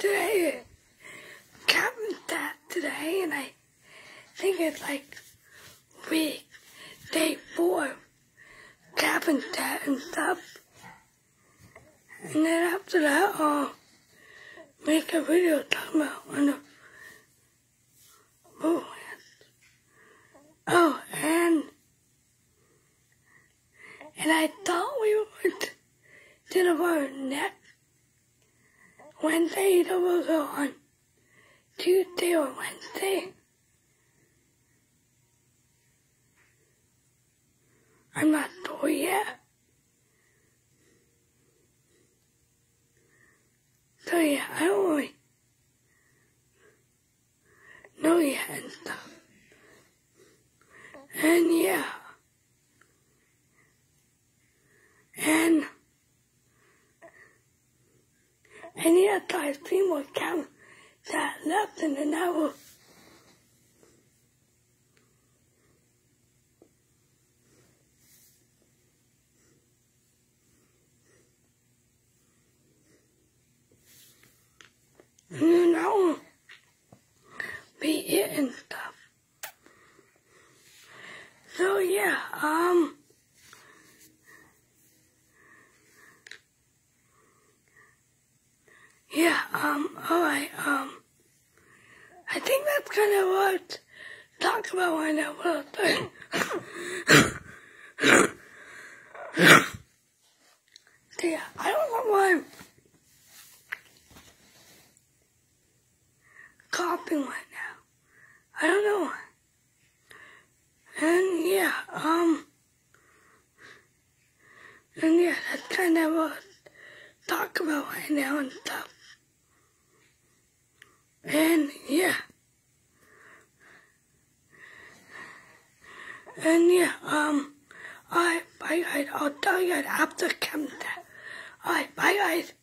today, cabin that today, and I think it's like week, day 4, cabin that and stuff. And then after that, I'll make a video talking about one of and I thought we would do the next Wednesday, either we'll go on Tuesday or Wednesday. I'm not sure yet. So yeah, I don't really know yet and stuff. And yeah. And yeah, so I have 3 more counts that left, and then I will be it and stuff. So yeah, alright, I think that's kind of what I talk about right now, so yeah, I don't know why I'm coughing right now. I don't know why. And yeah, that's kind of what I talk about right now and stuff. And yeah, alright, bye guys, I'll tell you guys after camp that. Alright, bye guys.